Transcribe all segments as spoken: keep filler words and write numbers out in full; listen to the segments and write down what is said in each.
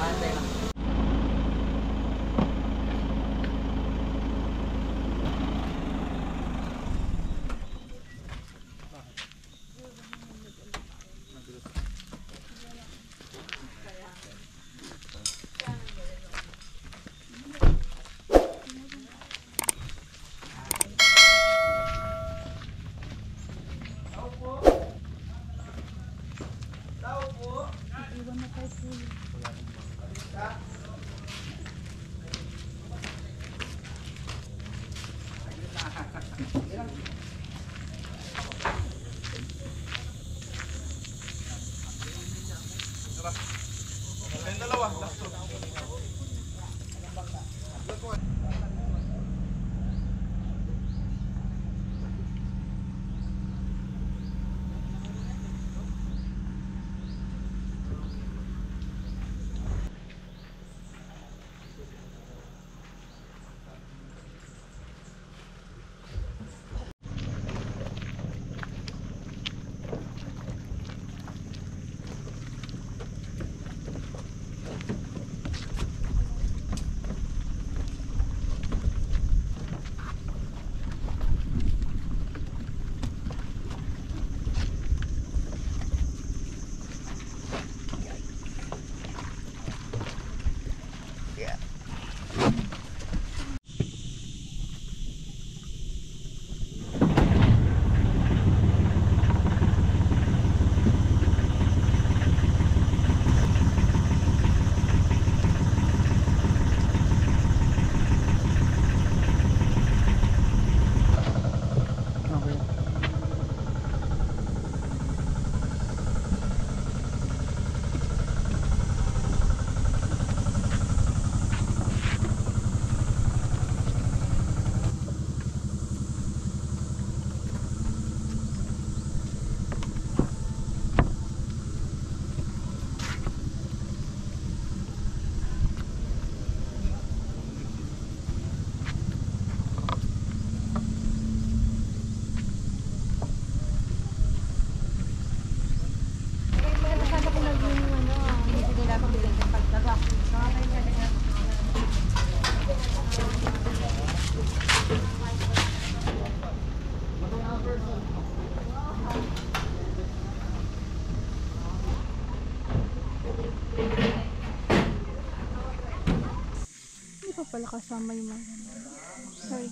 Pala kasama yung mga sorry.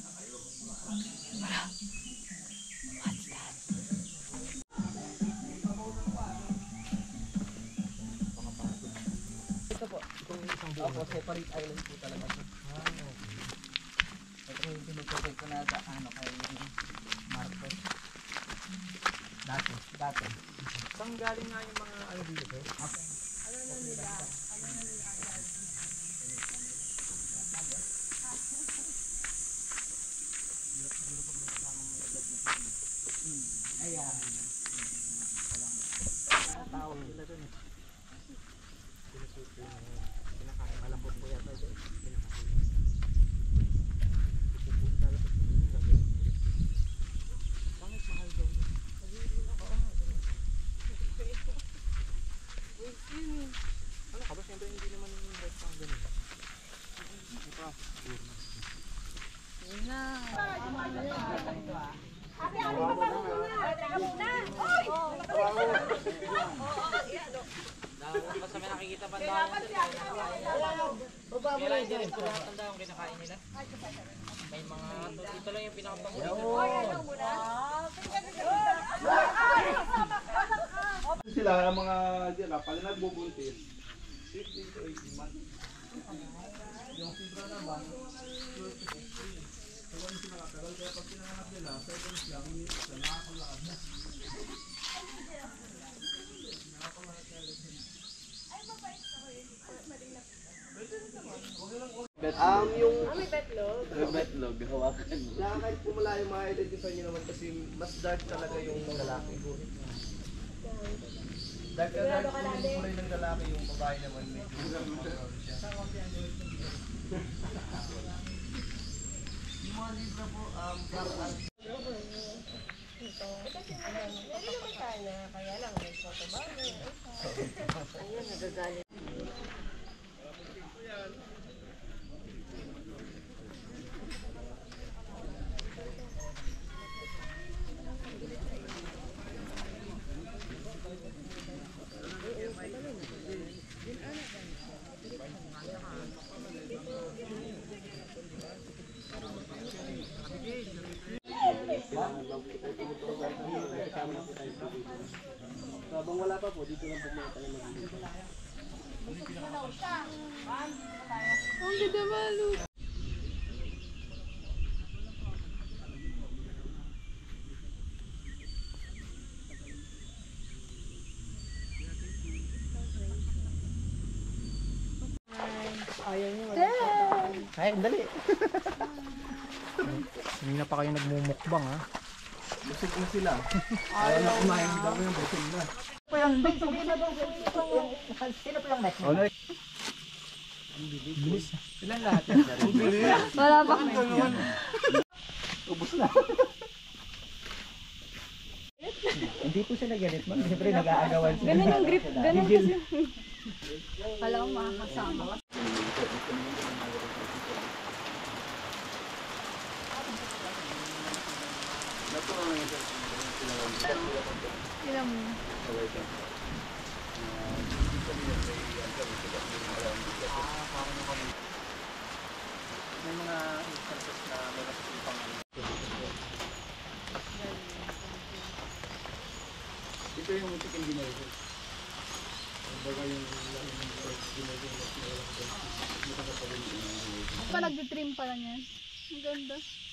Wala. What's that? Ito po, itong isang buo po, separate island po talaga po. Ito yung pinutukoy ko na ano kay Marcos. Dati, dati. Saan galing nga yung mga ano dito po? Okay. Ano na nila? Ano na nila? Ayan. Tao sila dun eh. Sinusuto yung pinakain. Malambot po yata dyan. Pinakain. Pupunta lang sa piling. Pangit mahal daw. Nag-iibig ako. Wait, yun. Ano ka ba? Siyempre hindi naman yung break pang ganun. Ito pa. Yun na. Ito ah. Ate, ano pa ba muna? Teka muna! Oy! Dapat basta may nakikita pa daw. Kailan hindi rin po nakatanda ang kinakain nila? May mga dito lang yung pinakapangulit. Oy, ano muna? Sila ang mga dila, pag nagbubuntis, fifteen to eighteen months. Yung fibra naman, twelve to fifteen. So kung sila nakatagal, kaya pag pinanganak nila, seconds lang, sila nakakalakad na. Nakakalakad na ulit. Ay, mabait ako yun. Malinap. Pwede rin naman. Huwag lang huwag. Um, yung... Ah, may betlog? May betlog, hawakan mo. Kaya kahit pumala yung mga identify nyo naman kasi mas dark talaga yung lalaki. Dark na dark yung kulay ng lalaki, yung babae naman medyo brown siya. Yung mga libra po, um, black and ito. Ito si Manan. Lagi naman sana, kaya lang may photo ba? Ayun, nagagalit. Ang ganda malo. Ay, dali. Hindi na pa kayo nagmumukbang ha. Busog na sila. Ayaw na kumain daw yung busog na. Sino pa yung next? Oh, next. Bilis. Ilan lahat yan? Wala pa. Ubus na. Hindi po sila ganit man. Siyempre nag-aagawan sila. Ganun yung grip. Ganun kasi. Wala akong makakasama. Sila mo. May mga instances na may nasipang ito yung chicken dinner. Baga yung Pa nag-trim pa lang yan. Ang ganda.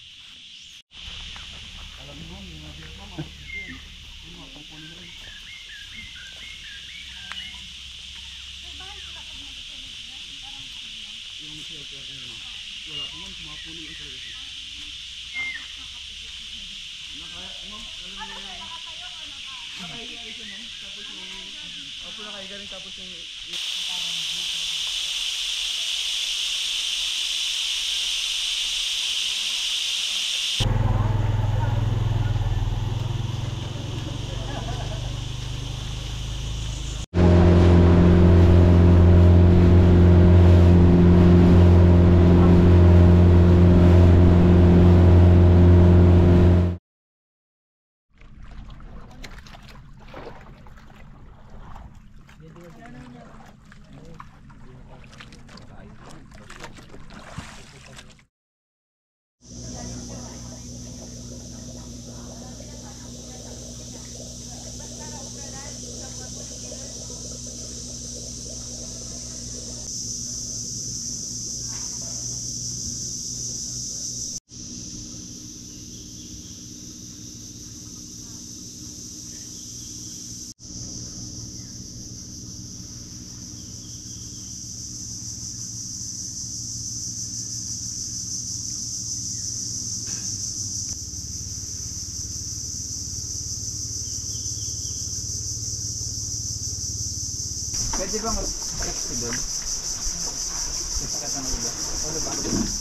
Pwede ba mag-flexi doon? Isakat na mag-iba. Ano ba?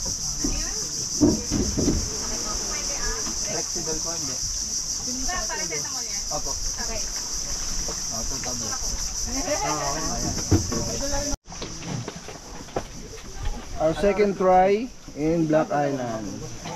Flexi doon ko hindi. Opo. Okay. O, two tabo. Our second try in Black Island.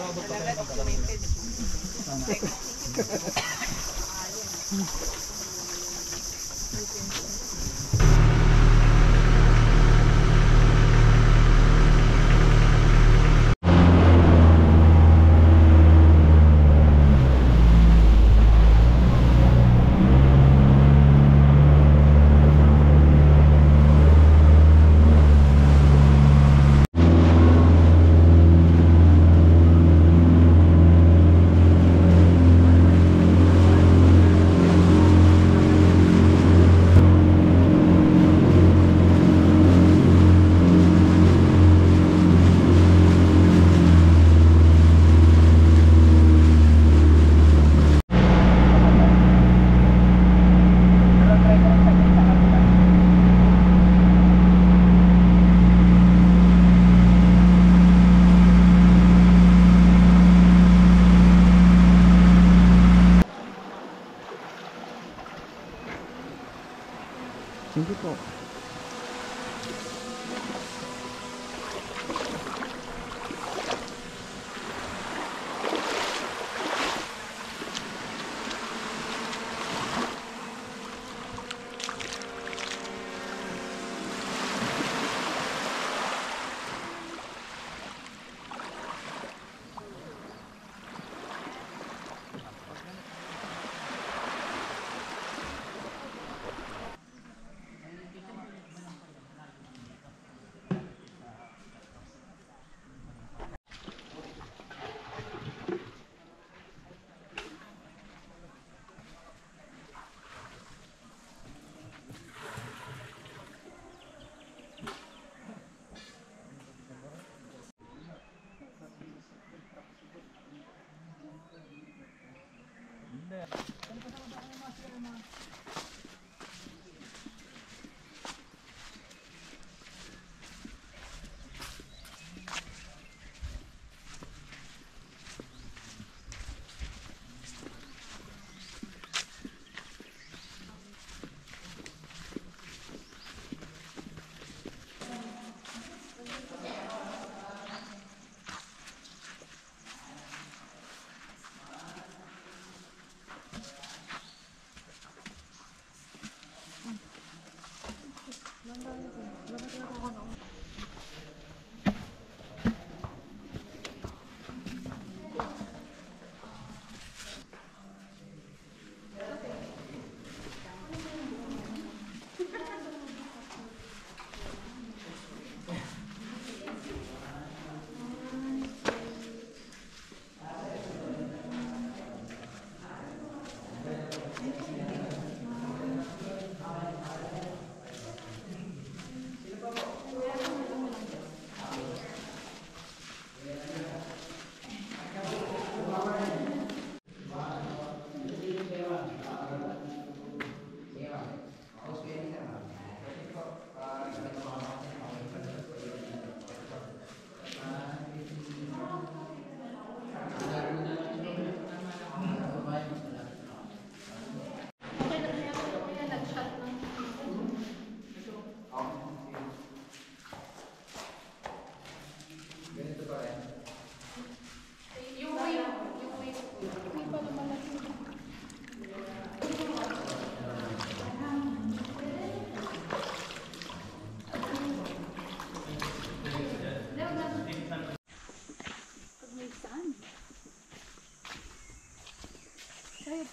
Sige po.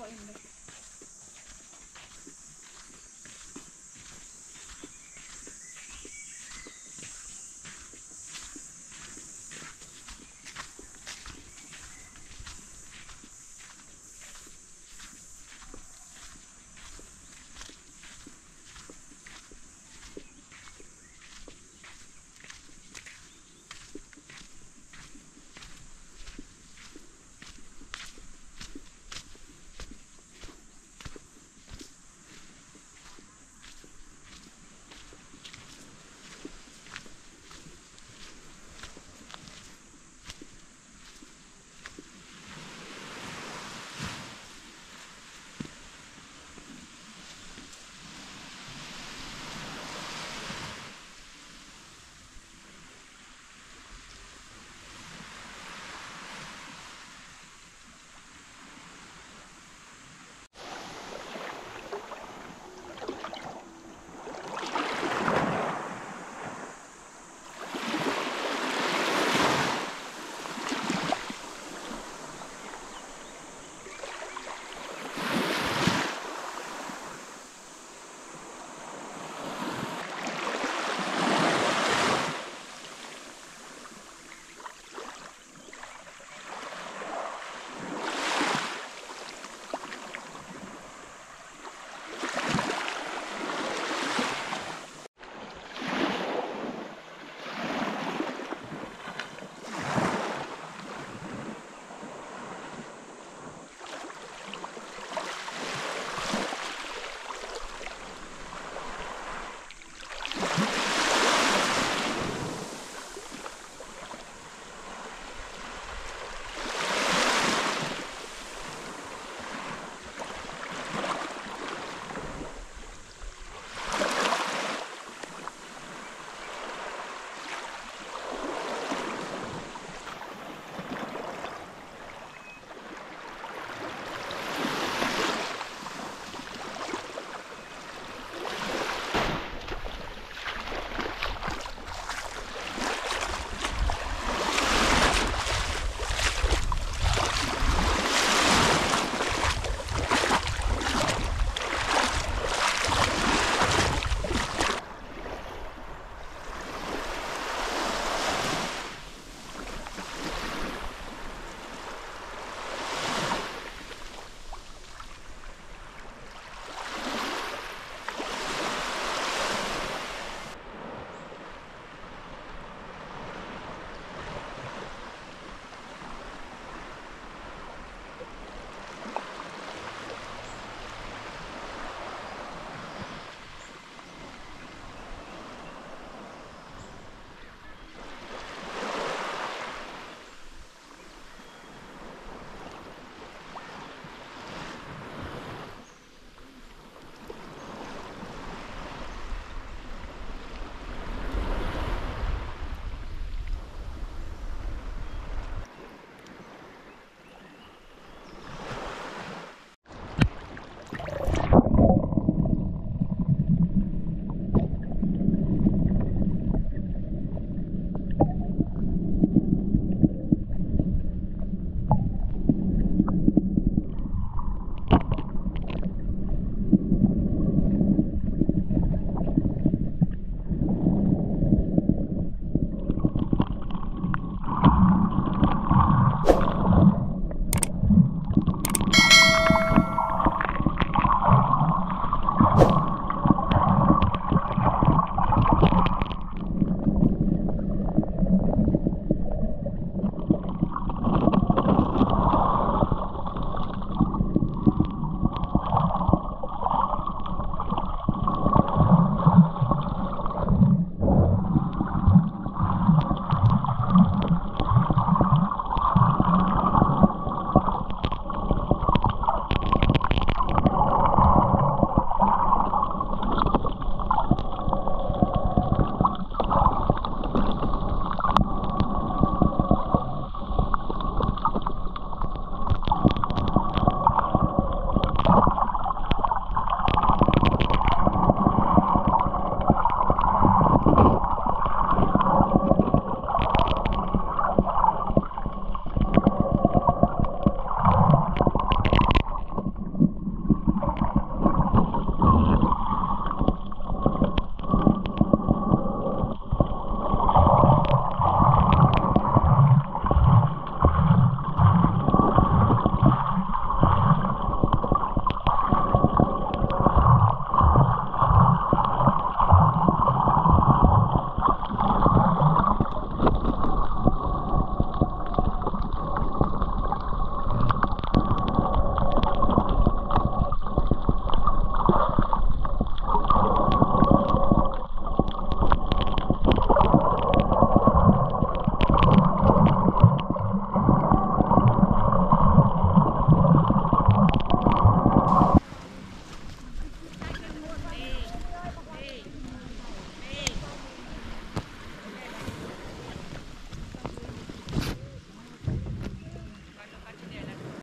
hindi.